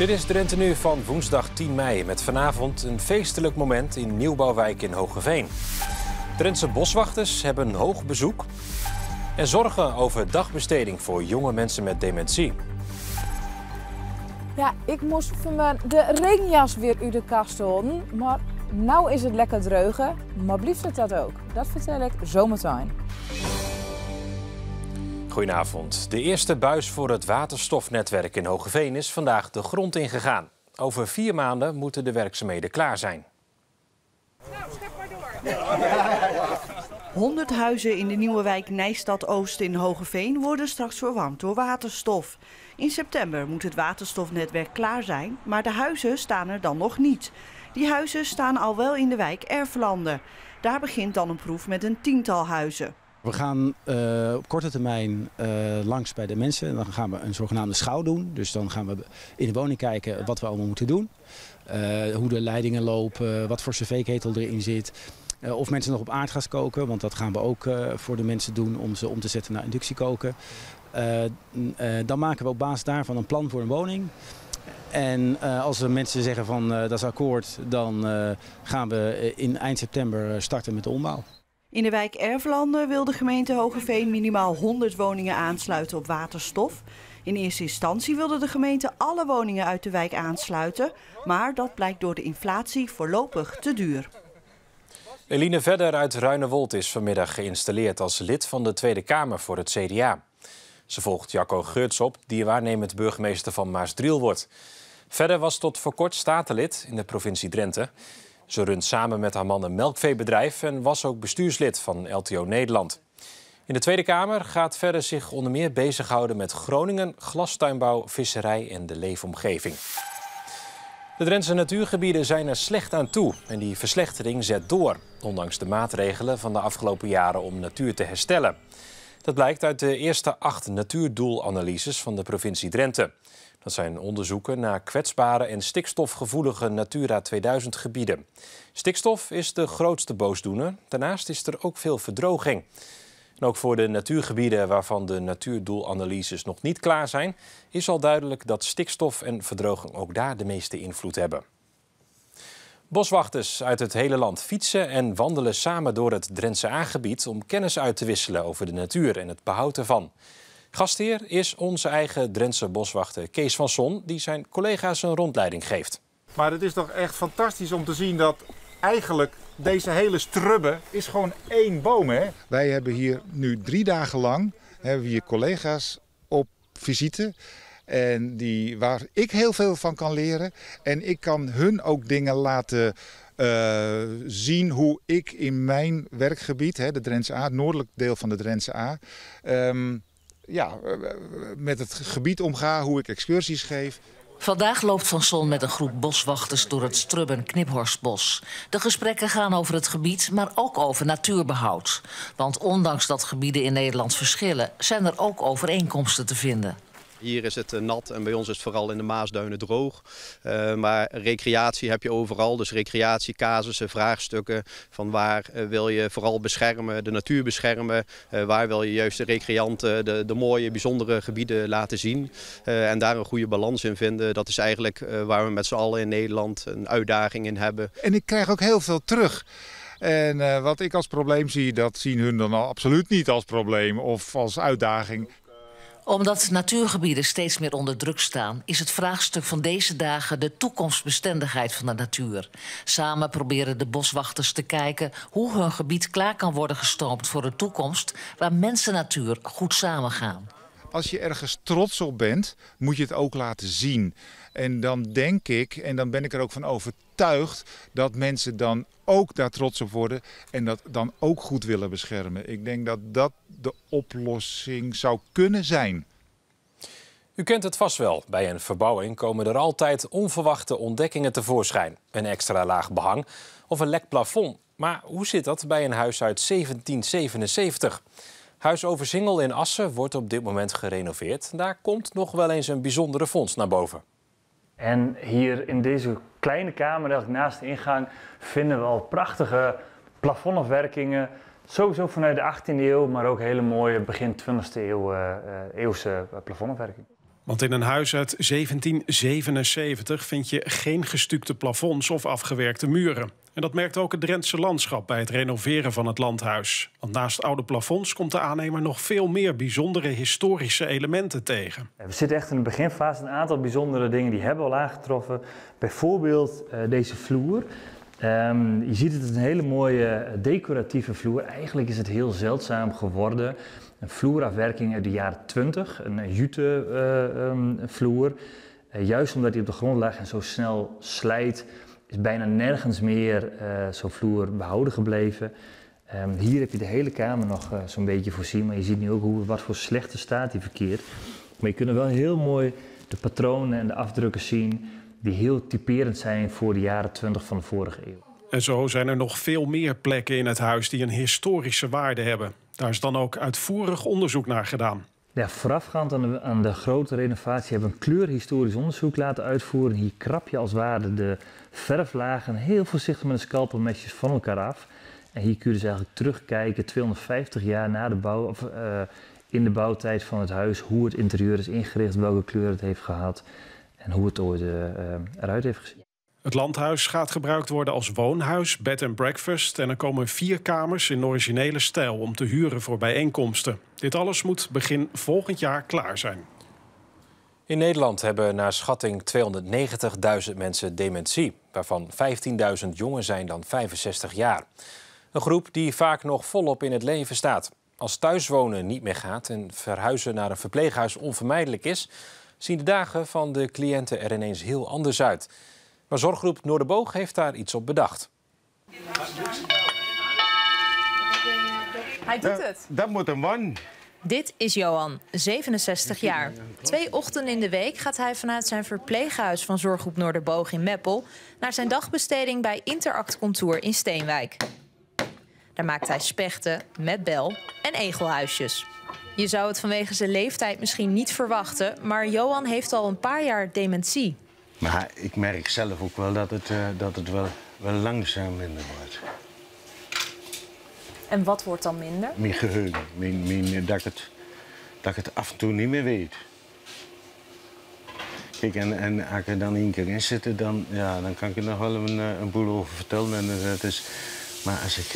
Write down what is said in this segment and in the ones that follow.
Dit is Drenthe Nu van woensdag 10 mei met vanavond een feestelijk moment in nieuwbouwwijk in Hoogeveen. Drentse boswachters hebben hoog bezoek en zorgen over dagbesteding voor jonge mensen met dementie. Ja, ik moest voor me de regenjas weer uit de kast houden, maar nou is het lekker dreugen. Maar blieft het dat ook? Dat vertel ik zometeen. Goedenavond. De eerste buis voor het waterstofnetwerk in Hoogeveen is vandaag de grond ingegaan. Over 4 maanden moeten de werkzaamheden klaar zijn. Nou, schep maar door. 100 huizen in de nieuwe wijk Nijstad-Oost in Hoogeveen worden straks verwarmd door waterstof. In september moet het waterstofnetwerk klaar zijn, maar de huizen staan er dan nog niet. Die huizen staan al wel in de wijk Ervelanden. Daar begint dan een proef met een 10-tal huizen. We gaan op korte termijn langs bij de mensen en dan gaan we een zogenaamde schouw doen. Dus dan gaan we in de woning kijken wat we allemaal moeten doen. Hoe de leidingen lopen, wat voor cv-ketel erin zit. Of mensen nog op aardgas koken, want dat gaan we ook voor de mensen doen om ze om te zetten naar inductiekoken. Dan maken we op basis daarvan een plan voor een woning. En als de mensen zeggen van dat is akkoord, dan gaan we in eind september starten met de ombouw. In de wijk Ervelanden wil de gemeente Hoogeveen minimaal 100 woningen aansluiten op waterstof. In eerste instantie wilde de gemeente alle woningen uit de wijk aansluiten, maar dat blijkt door de inflatie voorlopig te duur. Eline Vedder uit Ruinewold is vanmiddag geïnstalleerd als lid van de Tweede Kamer voor het CDA. Ze volgt Jacco Geurts op, die waarnemend burgemeester van Maasdriel wordt. Vedder was tot voor kort statenlid in de provincie Drenthe. Ze runt samen met haar man een melkveebedrijf en was ook bestuurslid van LTO Nederland. In de Tweede Kamer gaat Vedder zich onder meer bezighouden met Groningen, glastuinbouw, visserij en de leefomgeving. De Drentse natuurgebieden zijn er slecht aan toe en die verslechtering zet door, ondanks de maatregelen van de afgelopen jaren om natuur te herstellen. Dat blijkt uit de eerste 8 natuurdoelanalyses van de provincie Drenthe. Dat zijn onderzoeken naar kwetsbare en stikstofgevoelige Natura 2000 gebieden. Stikstof is de grootste boosdoener. Daarnaast is er ook veel verdroging. En ook voor de natuurgebieden waarvan de natuurdoelanalyses nog niet klaar zijn, is al duidelijk dat stikstof en verdroging ook daar de meeste invloed hebben. Boswachters uit het hele land fietsen en wandelen samen door het Drentse Aa-gebied om kennis uit te wisselen over de natuur en het behoud ervan. Gastheer is onze eigen Drentse boswachter Kees van Son, die zijn collega's een rondleiding geeft. Maar het is toch echt fantastisch om te zien dat eigenlijk deze hele strubbe is gewoon 1 boom, hè? Wij hebben hier nu 3 dagen lang hebben we hier collega's op visite. En waar ik heel veel van kan leren. En ik kan hun ook dingen laten zien hoe ik in mijn werkgebied, de Drentse Aa, het noordelijk deel van de Drentse Aa, met het gebied omga, hoe ik excursies geef. Vandaag loopt Van Son met een groep boswachters door het Strubben-Kniphorstbos. De gesprekken gaan over het gebied, maar ook over natuurbehoud. Want ondanks dat gebieden in Nederland verschillen, zijn er ook overeenkomsten te vinden. Hier is het nat en bij ons is het vooral in de Maasduinen droog. Maar recreatie heb je overal. Dus recreatie, casussen, vraagstukken. Van waar wil je vooral beschermen, de natuur beschermen. Waar wil je juist de recreanten de mooie, bijzondere gebieden laten zien. En daar een goede balans in vinden. Dat is eigenlijk waar we met z'n allen in Nederland een uitdaging in hebben. En ik krijg ook heel veel terug. En wat ik als probleem zie, dat zien hun dan al absoluut niet als probleem of als uitdaging. Omdat natuurgebieden steeds meer onder druk staan, is het vraagstuk van deze dagen de toekomstbestendigheid van de natuur. Samen proberen de boswachters te kijken hoe hun gebied klaar kan worden gestoomd voor een toekomst waar mens en natuur goed samengaan. Als je ergens trots op bent, moet je het ook laten zien. En dan denk ik, en dan ben ik er ook van overtuigd, dat mensen dan ook daar trots op worden en dat dan ook goed willen beschermen. Ik denk dat dat de oplossing zou kunnen zijn. U kent het vast wel. Bij een verbouwing komen er altijd onverwachte ontdekkingen tevoorschijn. Een extra laag behang of een lek plafond. Maar hoe zit dat bij een huis uit 1777? Huis Oversingel in Assen wordt op dit moment gerenoveerd. Daar komt nog wel eens een bijzondere vondst naar boven. En hier in deze kleine kamer, eigenlijk naast de ingang, vinden we al prachtige plafondafwerkingen. Sowieso vanuit de 18e eeuw, maar ook hele mooie begin 20e eeuwse plafondafwerking. Want in een huis uit 1777 vind je geen gestukte plafonds of afgewerkte muren. En dat merkt ook het Drentse landschap bij het renoveren van het landhuis. Want naast oude plafonds komt de aannemer nog veel meer bijzondere historische elementen tegen. We zitten echt in de beginfase. Een aantal bijzondere dingen die hebben we al aangetroffen. Bijvoorbeeld deze vloer. Je ziet het is een hele mooie decoratieve vloer. Eigenlijk is het heel zeldzaam geworden. Een vloerafwerking uit de jaren 20, een jute vloer. Juist omdat die op de grond lag en zo snel slijt, is bijna nergens meer zo'n vloer behouden gebleven. Hier heb je de hele kamer nog zo'n beetje voorzien, maar je ziet nu ook wat voor slechte staat die verkeert. Maar je kunt er wel heel mooi de patronen en de afdrukken zien die heel typerend zijn voor de jaren 20 van de vorige eeuw. En zo zijn er nog veel meer plekken in het huis die een historische waarde hebben. Daar is dan ook uitvoerig onderzoek naar gedaan. Ja, voorafgaand aan de grote renovatie hebben we een kleurhistorisch onderzoek laten uitvoeren. Hier krap je als het ware de verflagen heel voorzichtig met een scalpelmesjes van elkaar af. En hier kun je dus eigenlijk terugkijken 250 jaar na de bouw, of in de bouwtijd van het huis, hoe het interieur is ingericht, welke kleur het heeft gehad en hoe het ooit eruit heeft gezien. Het landhuis gaat gebruikt worden als woonhuis, bed and breakfast en er komen 4 kamers in originele stijl om te huren voor bijeenkomsten. Dit alles moet begin volgend jaar klaar zijn. In Nederland hebben naar schatting 290.000 mensen dementie, waarvan 15.000 jonger zijn dan 65 jaar. Een groep die vaak nog volop in het leven staat. Als thuiswonen niet meer gaat en verhuizen naar een verpleeghuis onvermijdelijk is, zien de dagen van de cliënten er ineens heel anders uit. Maar zorggroep Noorderboog heeft daar iets op bedacht. Hij doet het. Dat moet een man. Dit is Johan, 67 jaar. 2 ochtenden in de week gaat hij vanuit zijn verpleeghuis van zorggroep Noorderboog in Meppel naar zijn dagbesteding bij Interact Contour in Steenwijk. Daar maakt hij spechten met bel en egelhuisjes. Je zou het vanwege zijn leeftijd misschien niet verwachten, maar Johan heeft al een paar jaar dementie. Maar ik merk zelf ook wel dat het wel langzaam minder wordt. En wat wordt dan minder? Mijn geheugen, dat ik het af en toe niet meer weet. Kijk, en als ik er dan 1 keer in zit, dan kan ik er nog wel een boel over vertellen. En maar als ik,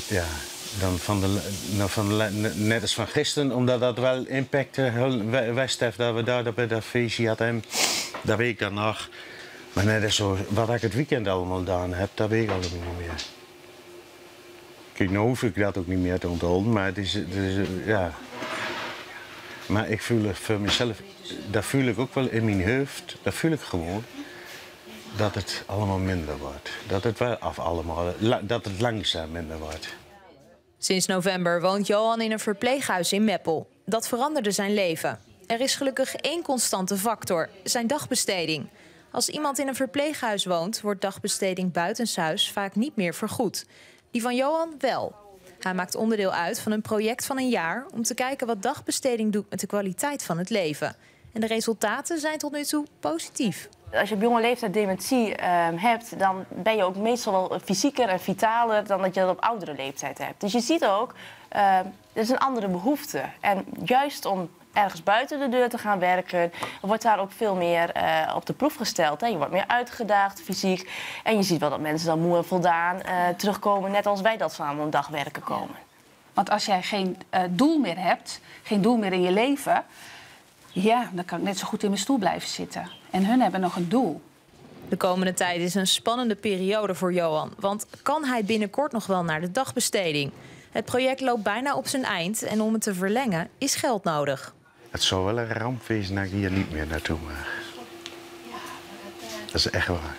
net als van gisteren, omdat dat wel impact west heeft, dat we daar bij dat feestje hadden, dat weet ik dan nog. Maar net als zo, wat ik het weekend allemaal gedaan heb, dat weet ik allemaal niet meer. Kijk, nou hoef ik dat ook niet meer te onthouden, maar het is ja. Maar ik voel het voor mezelf, dat voel ik ook wel in mijn hoofd, dat voel ik gewoon, dat het allemaal minder wordt. Dat het langzaam minder wordt. Sinds november woont Johan in een verpleeghuis in Meppel. Dat veranderde zijn leven. Er is gelukkig 1 constante factor, zijn dagbesteding. Als iemand in een verpleeghuis woont, wordt dagbesteding buitenshuis vaak niet meer vergoed. Die van Johan wel. Hij maakt onderdeel uit van een project van een jaar om te kijken wat dagbesteding doet met de kwaliteit van het leven. En de resultaten zijn tot nu toe positief. Als je op jonge leeftijd dementie hebt, dan ben je ook meestal wel fysieker en vitaler dan dat je dat op oudere leeftijd hebt. Dus je ziet ook, er is een andere behoefte. En juist om ergens buiten de deur te gaan werken, wordt daar ook veel meer op de proef gesteld. Hè. Je wordt meer uitgedaagd fysiek. En je ziet wel dat mensen dan moe en voldaan terugkomen, net als wij dat samen een dag werken komen. Want als jij geen doel meer hebt, geen doel meer in je leven, ja, dan kan ik net zo goed in mijn stoel blijven zitten. En hun hebben nog een doel. De komende tijd is een spannende periode voor Johan. Want kan hij binnenkort nog wel naar de dagbesteding? Het project loopt bijna op zijn eind en om het te verlengen is geld nodig. Het zou wel een ramp wezen dat ik hier niet meer naartoe mag. Dat is echt waar.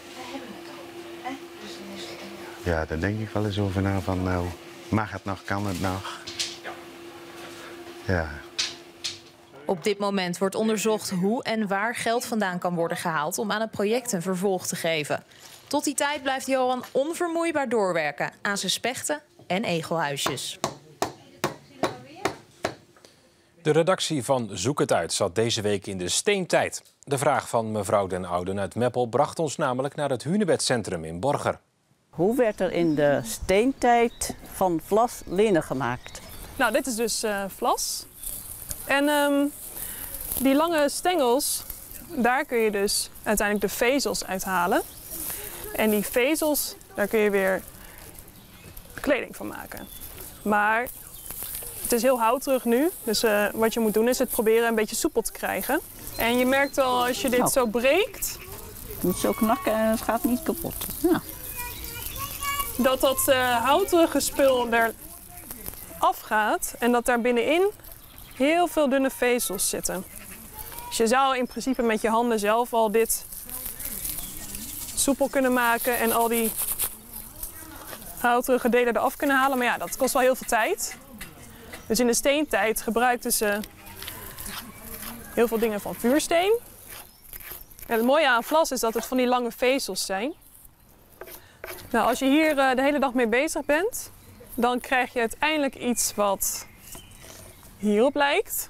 Ja, daar denk ik wel eens over na van, nou, mag het nog, kan het nog? Ja. Op dit moment wordt onderzocht hoe en waar geld vandaan kan worden gehaald om aan het project een vervolg te geven. Tot die tijd blijft Johan onvermoeibaar doorwerken aan zijn spechten en egelhuisjes. De redactie van Zoek het uit zat deze week in de Steentijd. De vraag van mevrouw Den Ouden uit Meppel bracht ons namelijk naar het Hunebedcentrum in Borger. Hoe werd er in de Steentijd van vlas linnen gemaakt? Nou, dit is dus vlas. En die lange stengels, daar kun je dus uiteindelijk de vezels uithalen. En die vezels, daar kun je weer kleding van maken. Maar het is heel houterig nu, dus wat je moet doen is het proberen een beetje soepel te krijgen. En je merkt al als je dit zo breekt... Het moet zo knakken en het gaat niet kapot. Ja. Dat houterige spul er afgaat en dat daar binnenin heel veel dunne vezels zitten. Dus je zou in principe met je handen zelf al dit soepel kunnen maken en al die houterige delen eraf kunnen halen. Maar ja, dat kost wel heel veel tijd. Dus in de steentijd gebruikten ze heel veel dingen van vuursteen. En het mooie aan vlas is dat het van die lange vezels zijn. Nou, als je hier de hele dag mee bezig bent, dan krijg je uiteindelijk iets wat hierop lijkt.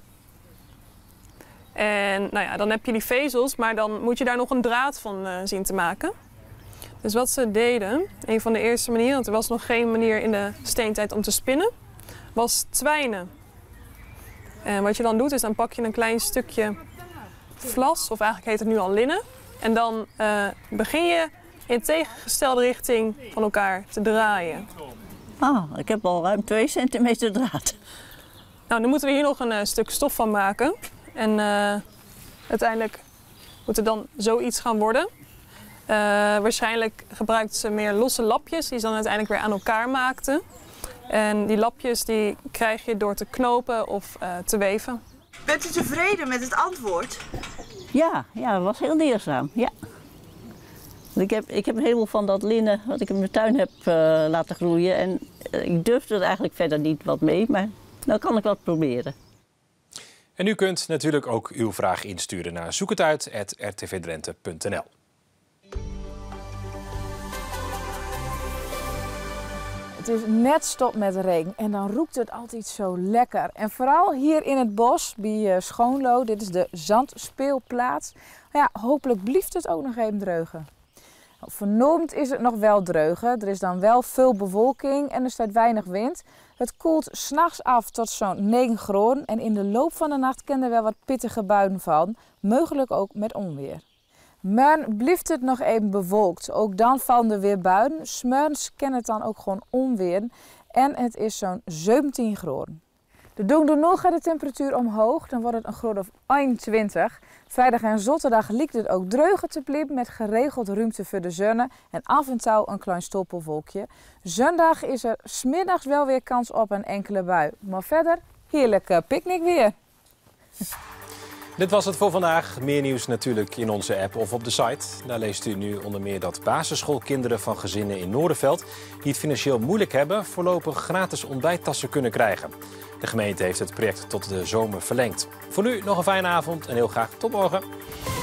En nou ja, dan heb je die vezels, maar dan moet je daar nog een draad van zien te maken. Dus wat ze deden, een van de eerste manieren, want er was nog geen manier in de steentijd om te spinnen, was twijnen. En wat je dan doet is dan pak je een klein stukje vlas, of eigenlijk heet het nu al linnen. En dan begin je in tegengestelde richting van elkaar te draaien. Ik heb al ruim 2 centimeter draad. Nou, nu moeten we hier nog een stuk stof van maken. En uiteindelijk moet het dan zoiets gaan worden. Waarschijnlijk gebruikten ze meer losse lapjes die ze dan uiteindelijk weer aan elkaar maakten. En die lapjes die krijg je door te knopen of te weven. Bent u tevreden met het antwoord? Ja, dat was heel leerzaam. Ja. Ik heb een heleboel van dat linnen wat ik in mijn tuin heb laten groeien. En ik durfde er eigenlijk verder niet wat mee, maar nou kan ik wat proberen. En u kunt natuurlijk ook uw vraag insturen naar zoekhetuit@rtvdrenthe.nl. Het is net stop met regen en dan roekt het altijd zo lekker. En vooral hier in het bos bij Schoonlo, dit is de zandspeelplaats. Ja, hopelijk blijft het ook nog even dreugen. Vernoemd is het nog wel dreugen. Er is dan wel veel bewolking en er staat weinig wind. Het koelt 's nachts af tot zo'n 9 graden en in de loop van de nacht kennen er wel wat pittige buien van, mogelijk ook met onweer. Maar blijft het nog even bewolkt, ook dan vallen er weer buien. 's Morgens kan het dan ook gewoon onweer en het is zo'n 17 graden. De dag daarna gaat de temperatuur omhoog, dan wordt het een graad of 21. Vrijdag en zaterdag lijkt het ook dreugen te blijven met geregeld ruimte voor de zon en af en toe een klein stoppelwolkje. Zondag is er 's middags wel weer kans op een enkele bui, maar verder heerlijk picknick weer. Dit was het voor vandaag. Meer nieuws natuurlijk in onze app of op de site. Daar leest u nu onder meer dat basisschoolkinderen van gezinnen in Noordenveld die het financieel moeilijk hebben, voorlopig gratis ontbijttassen kunnen krijgen. De gemeente heeft het project tot de zomer verlengd. Voor nu nog een fijne avond en heel graag tot morgen.